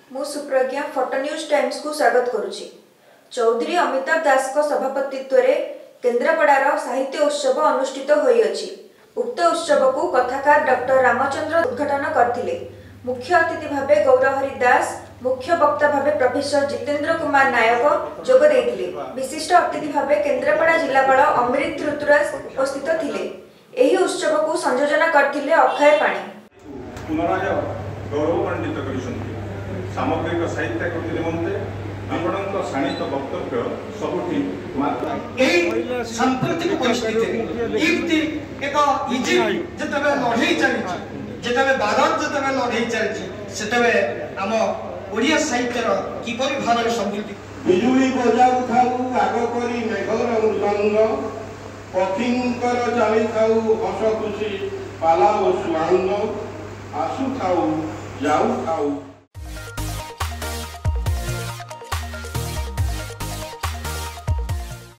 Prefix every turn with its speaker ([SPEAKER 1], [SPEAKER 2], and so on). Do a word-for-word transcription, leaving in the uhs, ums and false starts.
[SPEAKER 1] मु सुप्रज्ञा photo news times को स्वागत करुछि। चौधरी अमिताभ दास को सभापतित्व रे केन्द्रापड़ार साहित्य उत्सव अनुष्ठित होई अछि। उक्त उत्सव को कथाकार डॉक्टर रामचंद्र उद्घाटन करथिले। मुख्य अतिथि भावे गौरहरि दास, मुख्य वक्ता भावे प्रोफेसर जितेंद्र कुमार नायक जोग देथिले। विशिष्ट अतिथि भावे केन्द्रापड़ा जिलापाल अमृत ऋतुराज उपस्थित थिले। एही उत्सव को संयोजन करथिले अक्षय पाणी।
[SPEAKER 2] गौरवान्वित करिसंती सामग्रिक साहित्य कृति निमंते आपणक शाणित वक्तव्य सबुठी मात्रा
[SPEAKER 3] एही सांप्रतिक परिस्थिति इफ्ती एक इजिप्ट जतबे लढई चली जतबे भारत जतबे लढई चली सेतबे हम ओडिया साहित्यर किपरि भाବରେ समृद्धि
[SPEAKER 2] बिजुली बजाउ थाउ आग करी मेघर मृदंग पक्षींकर चाली थाउ हस खुशी पाला ओ सुआंग आसु थाउ जाऊ थाउ।